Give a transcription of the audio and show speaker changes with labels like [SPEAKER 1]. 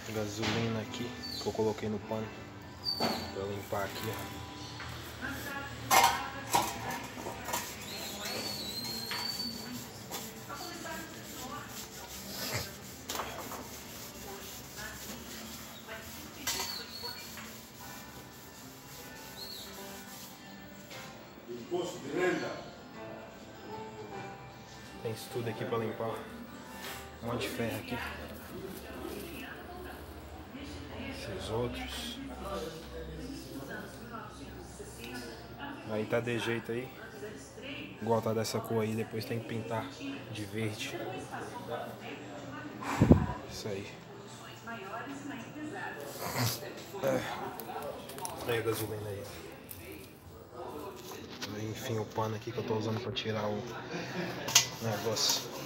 [SPEAKER 1] gasolina aqui que eu coloquei no pano pra limpar aqui, ó.
[SPEAKER 2] Imposto de renda.
[SPEAKER 1] Tem isso tudo aqui pra limpar. Um monte de ferro aqui. Esses outros. Aí tá de jeito aí. Igual tá dessa cor aí, depois tem que pintar de verde. Isso aí. Aí a gasolina aí. Aí, enfim, o pano aqui que eu tô usando pra tirar o negócio.